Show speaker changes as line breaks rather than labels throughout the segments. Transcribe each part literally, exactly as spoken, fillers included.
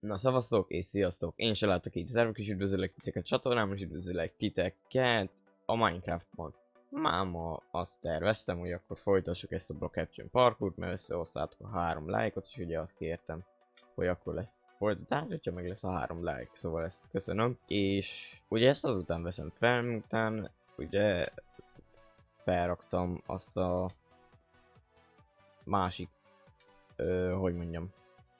Na szavaztok és sziasztok! Én se látok itt szervek, és üdvözöllek titeket a csatornámon, és üdvözöllek titeket a Minecraftban. Máma azt terveztem, hogy akkor folytassuk ezt a Block Capture parkourt, mert összehoztátok a három lájkot, és ugye azt kértem, hogy akkor lesz folytatás, hogyha meg lesz a három like, szóval ezt köszönöm. És ugye ezt azután veszem fel, miután ugye felraktam azt a másik, ö, hogy mondjam,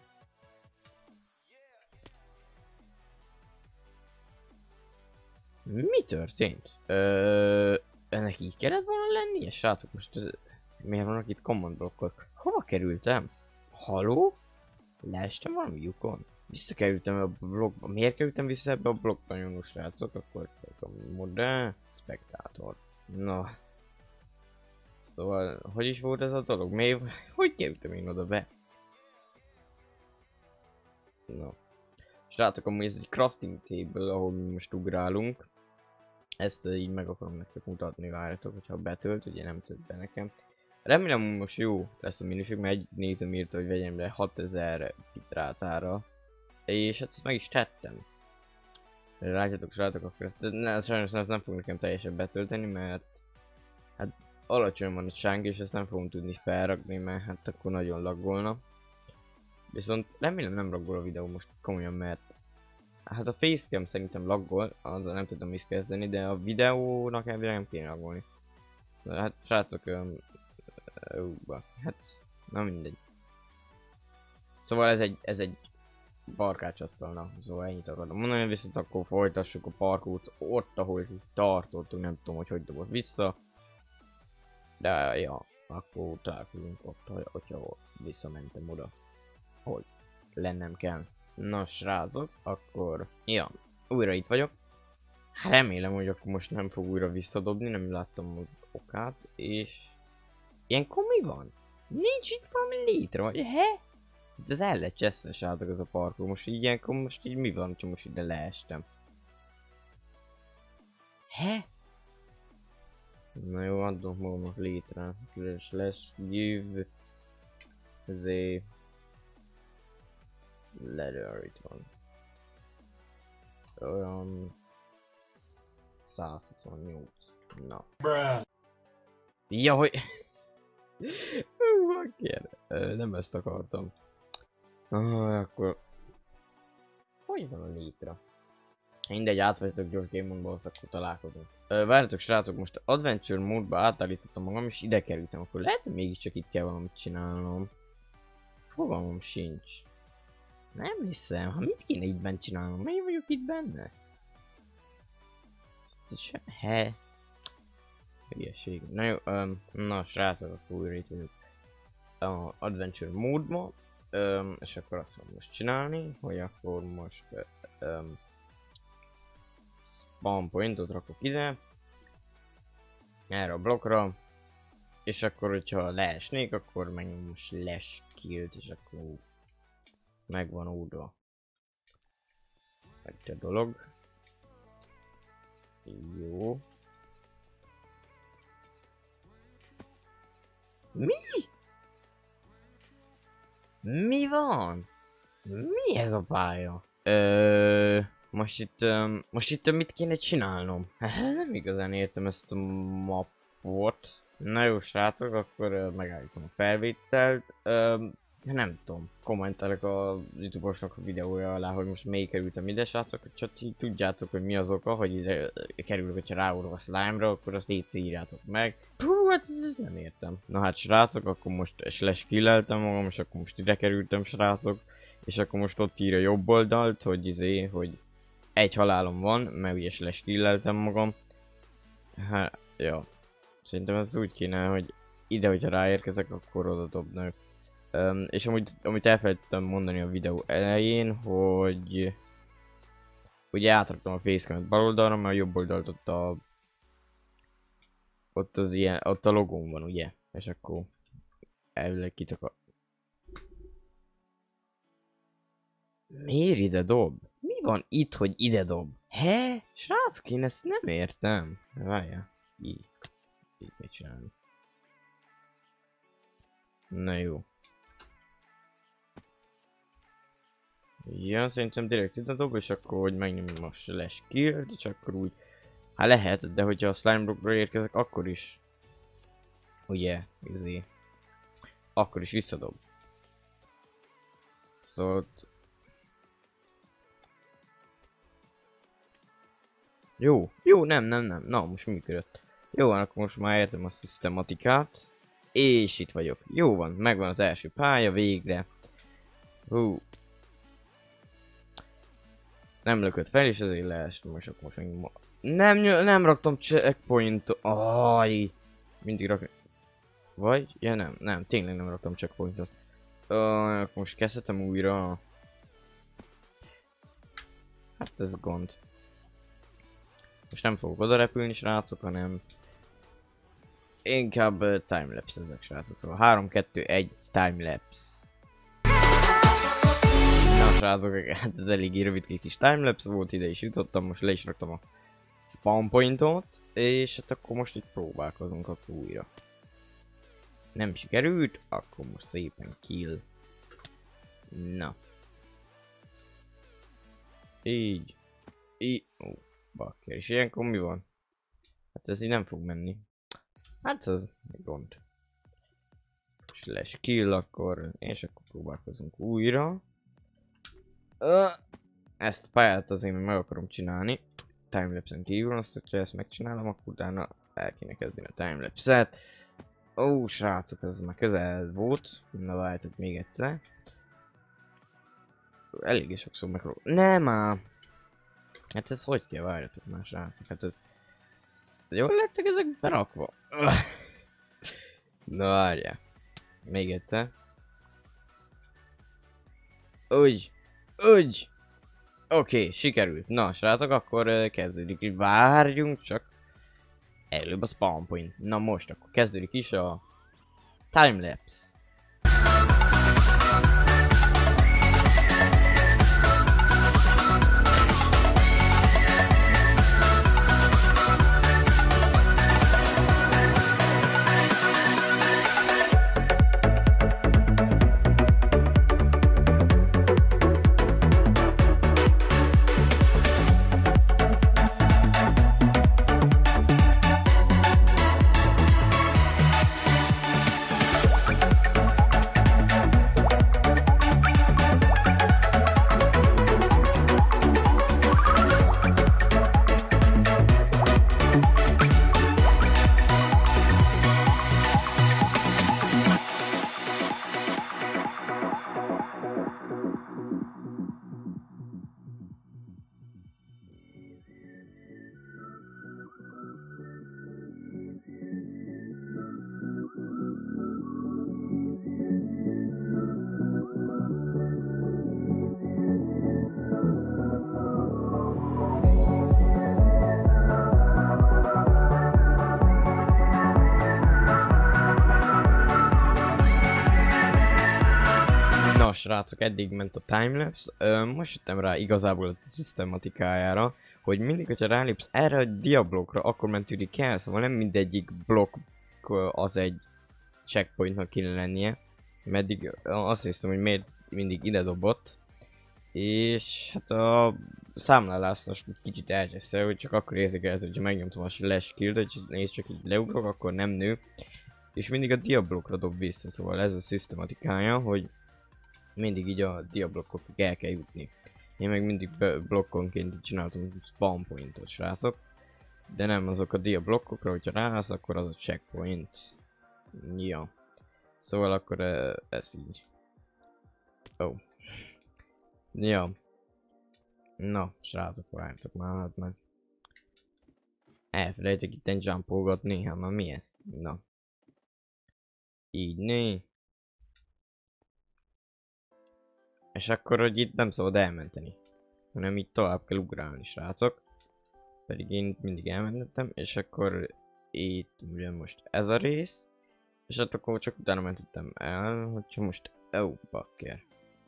mi történt? Ö, ennek így kellett volna lennie? Srácok, most ez, miért vannak itt command blokkok? Hova kerültem? Haló? Leestem valami lyukon? Visszakerültem a blokkba. Miért kerültem vissza ebbe a blokkba, nyomó srácok? Akkor a modern spektátor. Na. Szóval, hogy is volt ez a dolog? Miért? Hogy kerültem én oda be? Na. Srácok, amúgy ez egy crafting table, ahol mi most ugrálunk. Ezt uh, így meg akarom nektek mutatni, várjatok, hogyha betölt, ugye nem tölt be nekem. Remélem most jó lesz a minőség, mert egy nézőm írta, hogy vegyem be hatezer pitrátára. És hát ezt meg is tettem. Látjátok, srácok, akkor ne, sajnos ez nem fog nekem teljesen betölteni, mert hát alacsony van a sánk, és ezt nem fogom tudni felrakni, mert hát akkor nagyon laggolna. Viszont remélem nem laggol a videó most komolyan, mert hát a facecam szerintem laggol, azzal nem tudom is kezdeni, de a videónak elvileg nem kéne laggolni. Hát srácok, um, uh, hát nem mindegy. Szóval ez egy, ez egy barkácsasztal, na, szóval ennyit akartam mondani, viszont akkor folytassuk a parkourt ott, ahol tartottunk, nem tudom, hogy hogy dobott vissza. De ja, akkor találkozunk ott, hogyha visszamentem oda, hogy lennem kell. Na srácok, akkor ja, újra itt vagyok. Remélem, hogy akkor most nem fog újra visszadobni, nem láttam az okát, és ilyenkor mi van? Nincs itt valami létre, vagy he? Ez el lett cseszve, srácok, ez a parkour. Most így ilyenkor most így mi van, ha most ide leestem? He? Na jó, adom magamnak létre. Slash give the letter, itt van. Olyan száz huszonnyolc. Na. Bruh. Ja, hogy... Nem ezt akartam. Ah, akkor... Hogy van a létre? Mindegy, átvezetek gyors game mode-ba, azt akkor találkozunk. Várjatok srácok, most adventure módba átállítottam magam, és ide kerültem, akkor lehet, hogy mégiscsak itt kell valamit csinálnom. Fogalmam sincs. Nem hiszem, ha mit kéne itt bent csinálnom? Miért vagyok itt benne? Se... He? Hülyeség. Na jó, um, na srácok, akkor újra itt vagyok a adventure módba. Um, és akkor azt fogom most csinálni, hogy akkor most um, spawn pointot rakok ide, erre a blokkra, és akkor, hogyha leesnék, akkor megnyom most slash killt, és akkor megvan oldva egy a dolog. Jó. Mi? Mi van? Mi ez a pálya? Ö, most itt, um, most itt mit kéne csinálnom? Nem igazán értem ezt a mapot. Na jó srácok, akkor uh, megállítom a felvételt. Uh, nem tudom, kommentelek a YouTube-osnak a videója alá, hogy most melyik kerültem ide, srácok, hogyha ti tudjátok, hogy mi az oka, hogy ide kerülök, hogyha ráugrok a slime-ra, akkor azt légy írjátok meg. Hú, hát ezt nem értem. Na hát srácok, akkor most slash killeltem magam, és akkor most ide kerültem, srácok. És akkor most ott írja jobb oldalt, hogy izé, hogy egy halálom van, mert ugye slash killeltem magam. Hát, ja. Szerintem ez úgy kéne, hogy ide, hogyha ráérkezek, akkor oda dobnak. Um, és amúgy, amit elfelejtettem mondani a videó elején, hogy ugye átraktam a facecam-et bal oldalra, mert a jobb oldalt ott a ott az ilyen, ott a logón van, ugye? És akkor elvileg kitakar. Miért ide dob? Mi van itt, hogy ide dob? He? Srácok, én ezt nem értem. Várjál. Így. Így mit csinálni. Na jó. Ja, szerintem direkt ide dob, és akkor hogy megnyomom a slash kill-t, és akkor úgy... Hát lehet, de hogyha a slime blokkra érkezek, akkor is... Ugye, izé... Akkor is visszadob. Szóval... Jó, jó, nem, nem, nem, na most működött. Jó van, akkor most már értem a szisztematikát. És itt vagyok. Jó van, megvan az első pálya, végre. Hú. Nem lökött fel, és ezért leest. Most akkor most megint ma... Nem, nem raktam checkpointot. Aj. Mindig rakni. Vagy? Ja nem, nem, tényleg nem raktam checkpointot. Uh, most kezdhetem újra. Hát ez gond. Most nem fogok oda repülni, srácok, hanem... Inkább uh, timelapse ezek, srácok. Szóval három, kettő, egy timelapse. Na srácok, hát ez eléggé rövid kis timelapse volt, ide is jutottam, most le is raktam a spawn pointot, és hát akkor most itt próbálkozunk akkor újra. Nem sikerült, akkor most szépen kill. Na. Így. Így. Ó, bakker. És ilyenkor mi van? Hát ez így nem fog menni. Hát ez gond. Slash kill akkor, és akkor próbálkozunk újra. Ö, ezt a pályát azért meg akarom csinálni. Timelapse-en kívül, azt, hogyha ezt megcsinálom, akkor utána el kéne kezdeni a timelapse-et. Ó, srácok, ez már közel volt. Na várjátok még egyszer. Eléggé sokszor megról... Nem ám! Hát ez hogy kell, várjatok már, srácok, hát ez... Jól lettek ezek berakva? Na várjál. Még egyszer. Úgy. Úgy. Oké, okay, sikerült. Na, srácok, akkor uh, kezdődik. Várjunk csak. Előbb a spawn point. Na most, akkor kezdődik is a timelapse. Na srácok, eddig ment a timelapse, most jöttem rá igazából a szisztematikájára, hogy mindig, hogyha rálépsz erre a diablokra, akkor mentődik el, szóval nem mindegyik blokk az egy checkpointnak kéne lennie. Meddig azt hiszem, hogy miért mindig ide dobott. És hát a számlálás most kicsit elcseszte, hogy csak akkor érzékelhető, hogyha megnyomtam a slash kill-t, hogy nézd csak így leugrok, akkor nem nő. És mindig a diablokra dob vissza, szóval ez a szisztematikája, hogy mindig így a diablokkokig el kell jutni. Én meg mindig blokkonként csináltam spawn pointot, srácok. De nem azok a diablokkokra, hogyha ráállsz, akkor az a checkpoint. Ja. Szóval akkor uh, ez így. Oh. Ja. Na, srácok, várjátok már, hát meg. Elfelejtek itt egy jumpolgatni, hát már mi ez? Na. Így né. És akkor, hogy itt nem szabad elmenteni, hanem itt tovább kell ugrálni, srácok. Pedig én mindig elmentettem, és akkor itt ugye most ez a rész. És hát akkor csak utána mentettem el, hogyha most... Ó, oh, bakker.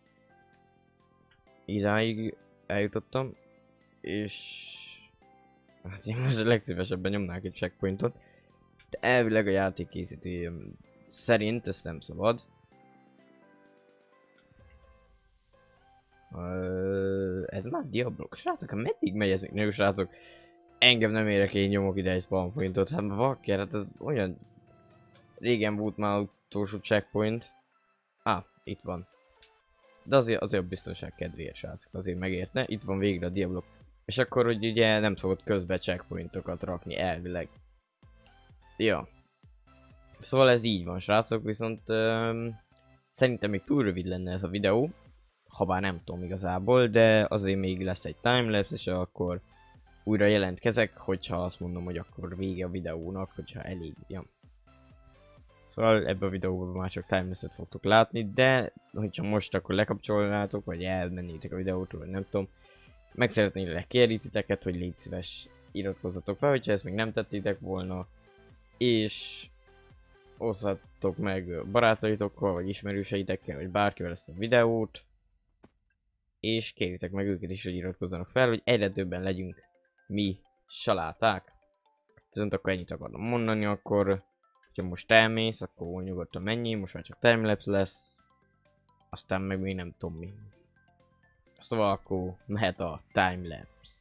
Idáig eljutottam, és... Hát én most a legszívesebben nyomnák egy checkpointot. De elvileg a játékkészítő szerint ezt nem szabad. Ö, ez már Diablok. Srácok, hát meddig megy ez még? Nő, srácok. Engem nem érek, én nyomok ide egy spawn pointot. Hát vakker, hát ez olyan... Régen volt már utolsó checkpoint. Ah, itt van. De azért, azért a biztonság kedvéért, srácok, azért megértne. Itt van végre a Diablok. És akkor, hogy ugye nem szokott közbe checkpointokat rakni elvileg. Ja. Szóval ez így van, srácok, viszont öm, szerintem még túl rövid lenne ez a videó. Habár nem tudom igazából, de azért még lesz egy timelapse, és akkor újra jelentkezek, hogyha azt mondom, hogy akkor vége a videónak, hogyha elég, ja. Szóval ebben a videóban már csak timelapse-et fogtok látni, de hogyha most akkor lekapcsolnátok, vagy elmennétek a videótól, vagy nem tudom, meg szeretnélek kérni titeket, hogy légy szíves, iratkozzatok fel, hogyha ezt még nem tettétek volna, és osztatok meg barátaitokkal, vagy ismerőseitekkel, vagy bárkivel ezt a videót, és kérjétek meg őket is, hogy iratkozzanak fel, hogy egyre többen legyünk mi saláták. Viszont akkor ennyit akartam mondani, akkor ha most elmész, akkor nyugodtan menjél, most már csak timelapse lesz, aztán meg még nem tudom mi. Szóval akkor mehet a timelapse.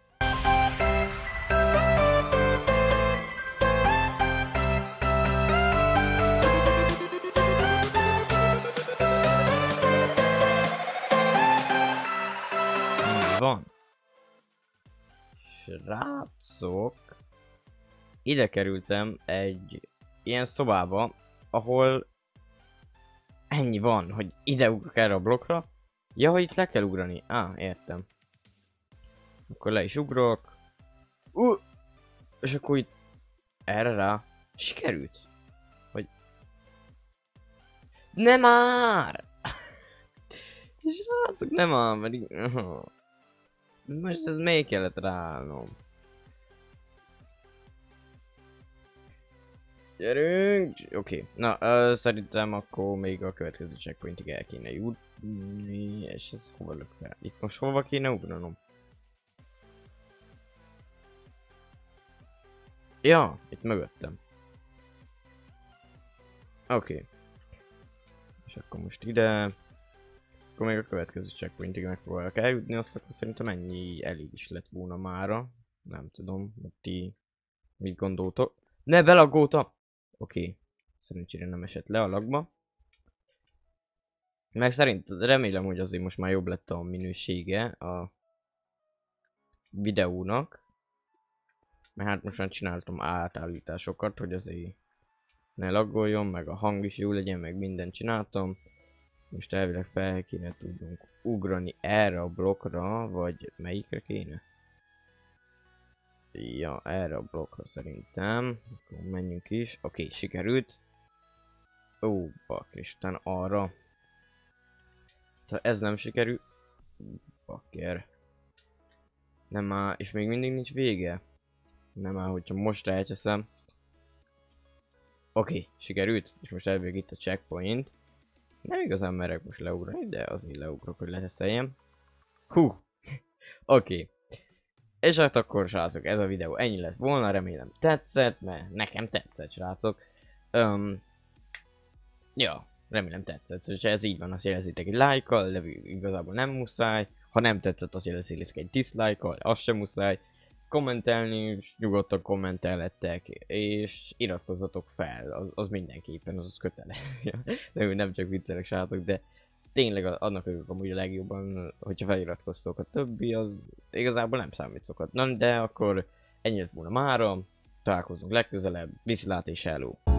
Van. Srácok, ide kerültem egy ilyen szobába, ahol ennyi van, hogy ide ugrok erre a blokkra. Ja, hogy itt le kell ugrani. Á, ah, értem. Akkor le is ugrok. Uh, és akkor itt erre rá sikerült. Hogy... Nem már! Srácok, nem már, pedig... Most ez még kellett ráállnom. Gyerünk! Oké, okay. Na, uh, szerintem akkor még a következő checkpointig el kéne jutni, és ez hova lök fel? Itt most hova kéne ugranom? Ja, itt mögöttem. Oké. Okay. És akkor most ide... Akkor még a következő checkpointig megpróbálok eljutni, azt akkor szerintem ennyi elég is lett volna mára. Nem tudom, hogy ti mit gondoltok. Ne, belagoltam! Oké, okay. Szerencsére nem esett le a lagba. Meg szerint remélem, hogy azért most már jobb lett a minősége a videónak. Mert hát most már csináltam átállításokat, hogy azért ne laggoljon, meg a hang is jó legyen, meg mindent csináltam. Most elvileg fel kéne tudnunk ugrani erre a blokkra, vagy melyikre kéne? Ja, erre a blokkra szerintem. Akkor menjünk is. Oké, okay, sikerült. Ó, bakristen, arra. Szóval ez nem sikerült. Bakker. Nem már, és még mindig nincs vége. Nem már, hogyha most elcseszem. Oké, okay, sikerült. És most elvég itt a checkpoint. Nem igazán merek most leugrani, de azért leugrok, hogy leteszteljem. Hú! Oké. Okay. És hát akkor, srácok, ez a videó ennyi lett volna, remélem tetszett, mert nekem tetszett, srácok. Um, ja, remélem tetszett, hogyha ez így van, azt jelezzétek egy lájkkal, de igazából nem muszáj. Ha nem tetszett, azt jelezzétek egy dislike-kal, az sem muszáj. Kommentelni, nyugodtan kommentelhettek, és iratkozzatok fel, az, az mindenképpen, az, az köteles. De nem csak viccelek, srácok, de tényleg annak örülök amúgy a legjobban, hogyha feliratkoztok, a többi az igazából nem számít szokat. Na, de akkor ennyi lett volna mára, találkozunk legközelebb, viszlát és hello!